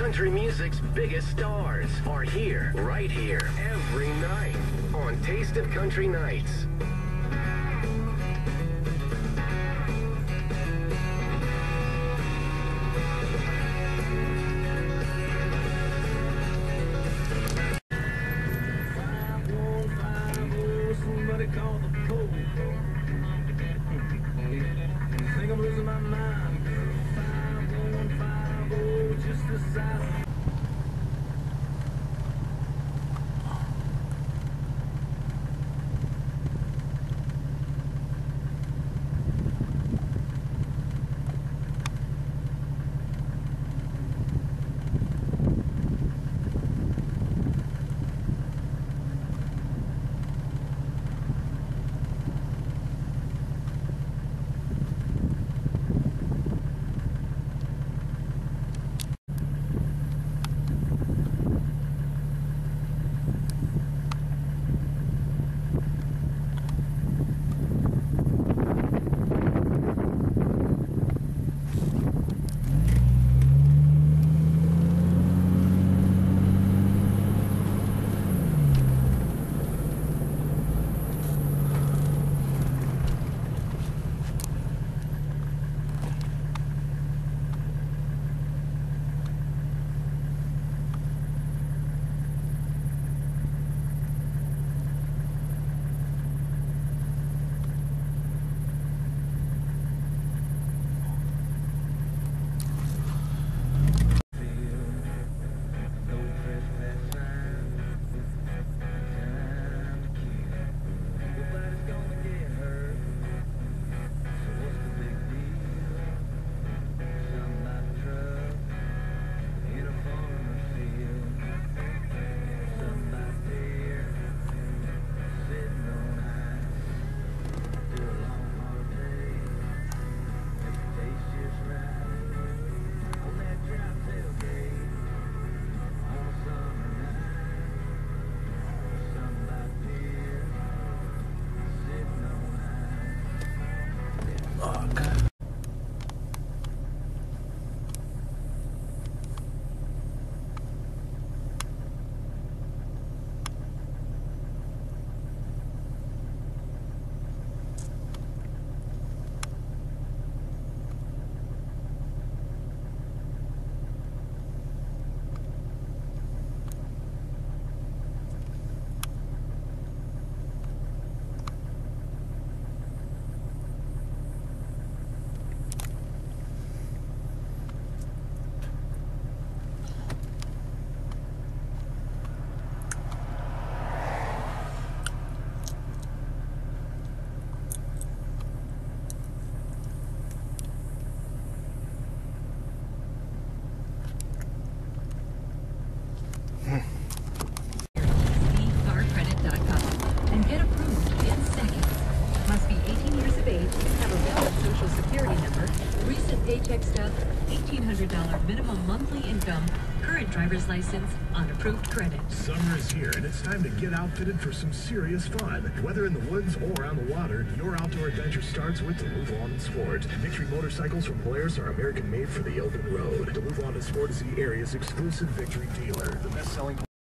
country music's biggest stars are here, right here, every night on Taste of Country Nights. Somebody call the police. Think I'm losing my mind. 5150, just the south. CarCredit.com and get approved in seconds. Must be 18 years of age, have a valid social security number, recent paycheck stub, $1,800 minimum monthly income, current driver's license, on approved credit. Summer is here, and it's time to get outfitted for some serious fun. Whether in the woods or on the water, your outdoor adventure starts with Duluth Lawn & Sport. Victory motorcycles from Polaris are American-made for the open road. Duluth Lawn & Sport is the area's exclusive Victory dealer. The best-selling